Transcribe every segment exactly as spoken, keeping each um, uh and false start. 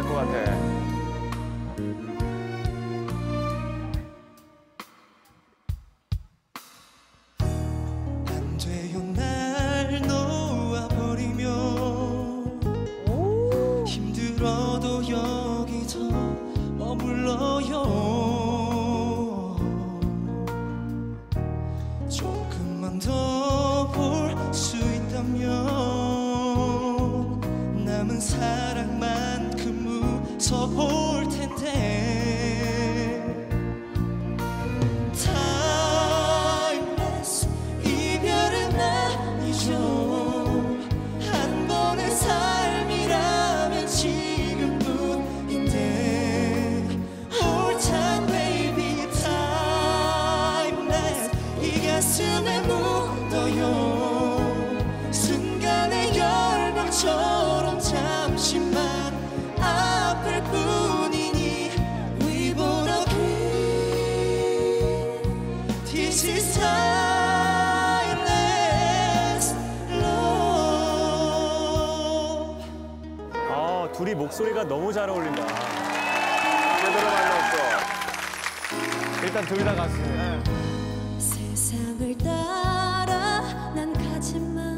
것 같아. 안 돼요 날 놓아버리면 힘들어도 여기서 머물러요. 조금만 더 볼 수 있다면 남은 사랑만큼 무서울 텐데. Timeless 이별은 아니죠. 한 번의 삶이라면 지금뿐인데. Hold time baby timeless 이 가슴에 묻어요. 순간의 열병처럼 잠시만 아플 뿐이니 We both agree This is timeless love. 아, 둘이 목소리가 너무 잘 어울린다. 제대로 만났어. 일단 둘 다 가수네. 세상을 따라 난 가지만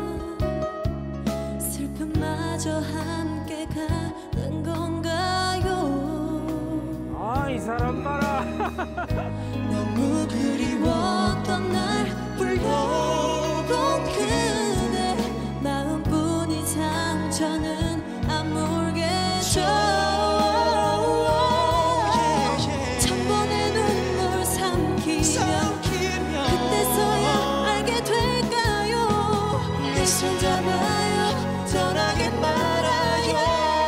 슬픔마저 함께 가는 건가요? 아, 이 사람 봐라. 너무 그리웠던 날 불러본 그대 마음뿐인 상처는 안 물겠죠. 천 번의 눈물 삼키면 그때서야 알게 될까요? 내 손 잡아요 떠나게 말아요.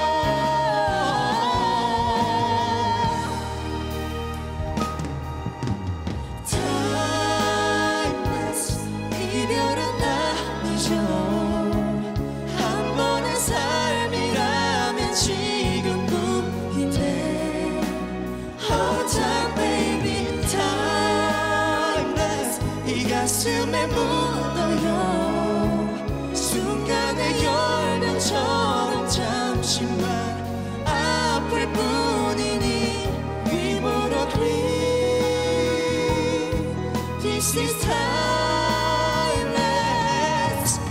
Timeless 이별은 아니죠. 한 번의 삶이라면 지금뿐인데. Hold time baby timeless 이 가슴에 묻어요. 순간의 열병처럼 잠시만 아플 뿐이니 We both agree This is timeless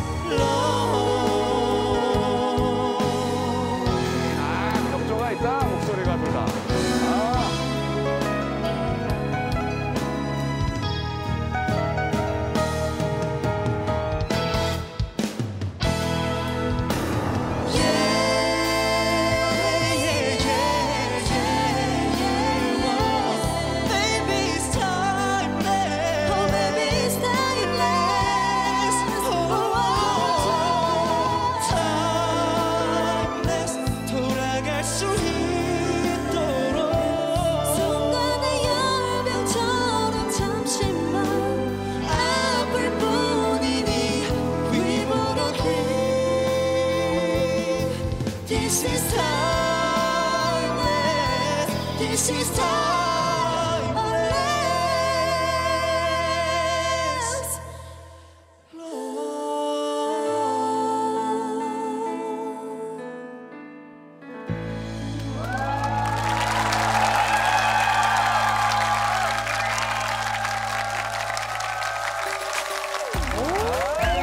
love. 아, 격조가 있다, 목소리가 둘 다. 아. This is timeless. This is timeless love.